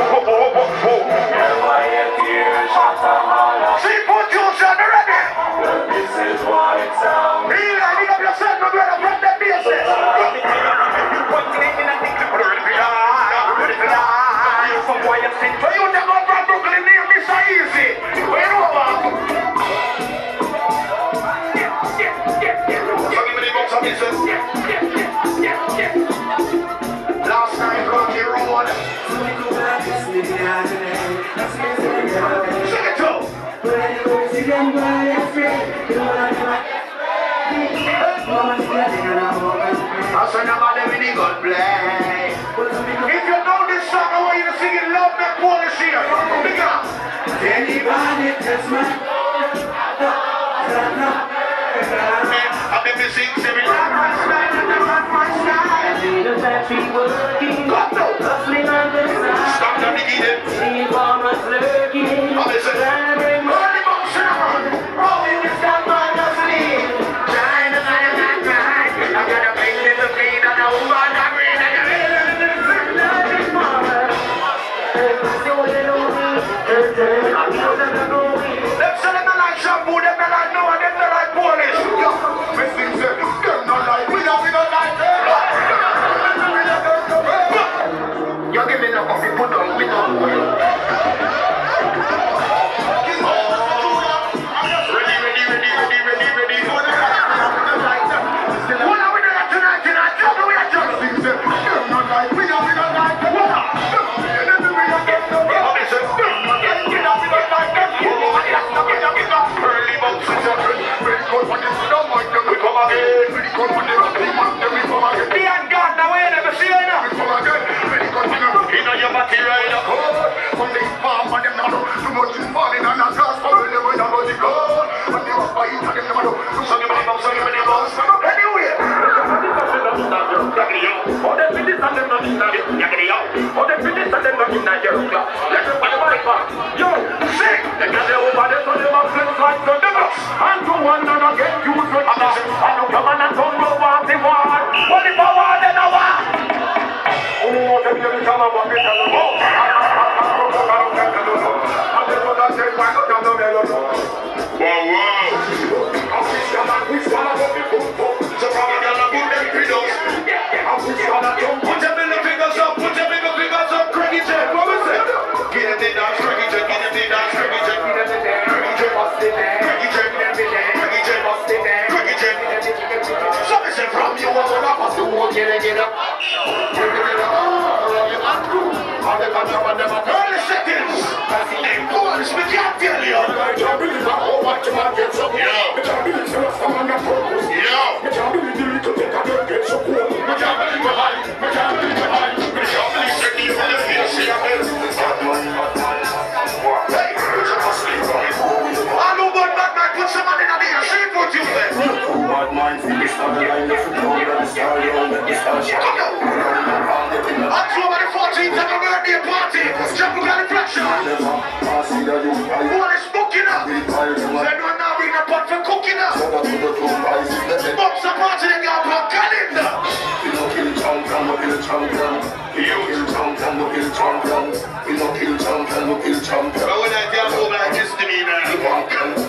See, put you on the ready. This is what it sounds. Really, big up yourself, my brother, from the bases. So you never from Brooklyn, name me so easy. Where you over? Last night on the road. Sing it too. I said nobody really good play. If you know this song, I want you to sing it loud and Polish here. Big up. Anybody touch my I'm the sing singing like my style and not my style. The battery working. Hustling on the side. Stop the beginning. See farmers lurking. Early motion on. Rolling this down my hustling. Trying to find a night ride. I got a big little feet and a woman that green and a little mama. Them selling the like shampoo, them the like no, and them the like Polish. Them not like we don't like them. You give me no coffee, put on me no. Get up. Early seconds. And boys, we can't tell you. October the 14th at the birthday party. Jungle Reflection. What is booking up? They don't now bring a pot for cooking up. Box a party they got for calendar. But when I tell you like this to me now,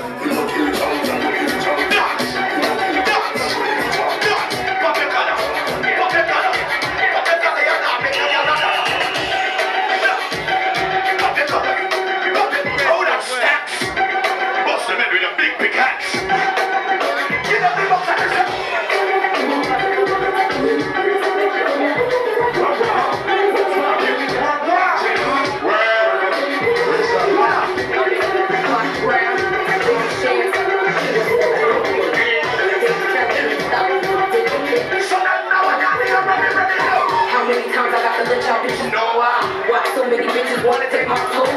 wanna take my clothes